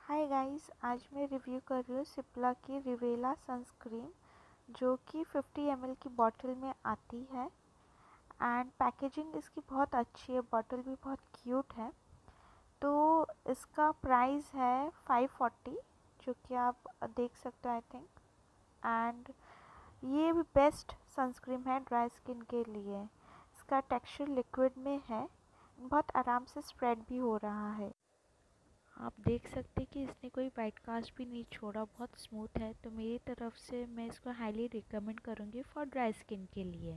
Hi guys, आज मैं review कर रही हूँ सिप्ला की रिवेला सनस्क्रीन जो कि 50 ml की बॉटल में आती है। एंड पैकेजिंग इसकी बहुत अच्छी है, बॉटल भी बहुत क्यूट है। तो इसका प्राइस है 540, जो कि आप देख सकते हो आई थिंक। एंड ये भी बेस्ट सनस्क्रीन है ड्राई स्किन के लिए। इसका टेक्सचर लिक्विड में है, बहुत आराम से स्प्रेड भी हो रहा है। आप देख सकते हैं कि इसने कोई वाइट कास्ट भी नहीं छोड़ा, बहुत स्मूथ है। तो मेरी तरफ से मैं इसको हाईली रिकमेंड करूँगी फॉर ड्राई स्किन के लिए।